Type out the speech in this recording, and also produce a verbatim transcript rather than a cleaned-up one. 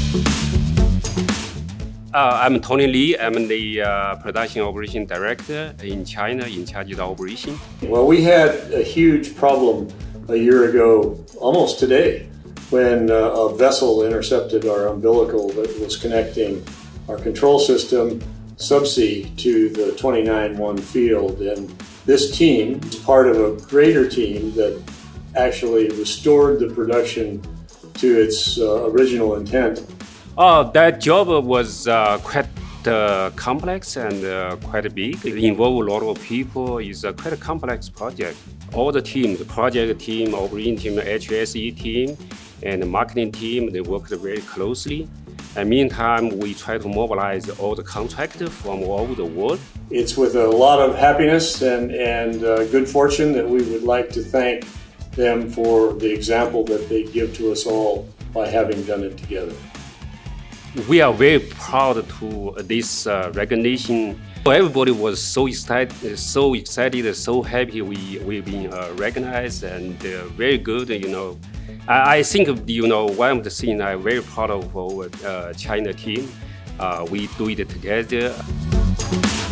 Uh, I'm Tony Lee. I'm the uh, Production Operation Director in China, in charge of the operation. Well, we had a huge problem a year ago, almost today, when uh, a vessel intercepted our umbilical that was connecting our control system subsea to the twenty-nine one field. And this team is part of a greater team that actually restored the production to its uh, original intent. Oh, that job was uh, quite uh, complex and uh, quite big. It involved a lot of people. It's a quite a complex project. All the teams, the project team, operating team, H S E team, and the marketing team, they worked very closely. And meantime, we try to mobilize all the contractors from all over the world. It's with a lot of happiness and, and uh, good fortune that we would like to thank them for the example that they give to us all by having done it together. We are very proud to this uh, recognition. Everybody was so excited, so excited, so happy we we've been uh, recognized, and uh, very good. You know, I, I think you know one of the things I'm very proud of our uh, China team. Uh, we do it together.